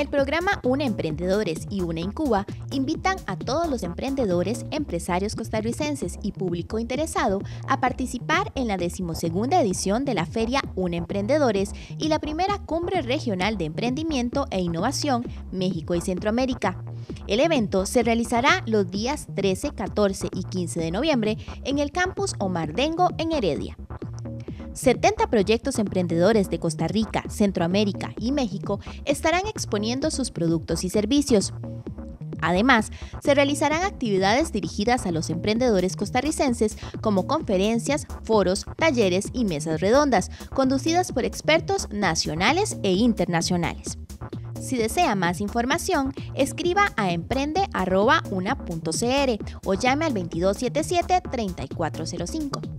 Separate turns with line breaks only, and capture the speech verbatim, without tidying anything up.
El programa UNE Emprendedores y UNE Incuba invitan a todos los emprendedores, empresarios costarricenses y público interesado a participar en la decimosegunda edición de la Feria UNE Emprendedores y la primera Cumbre Regional de Emprendimiento e Innovación México y Centroamérica. El evento se realizará los días trece, catorce y quince de noviembre en el campus Omar Dengo en Heredia. setenta proyectos emprendedores de Costa Rica, Centroamérica y México estarán exponiendo sus productos y servicios. Además, se realizarán actividades dirigidas a los emprendedores costarricenses como conferencias, foros, talleres y mesas redondas, conducidas por expertos nacionales e internacionales. Si desea más información, escriba a emprende arroba una punto c r o llame al veintidós setenta y siete, treinta y cuatro cero cinco.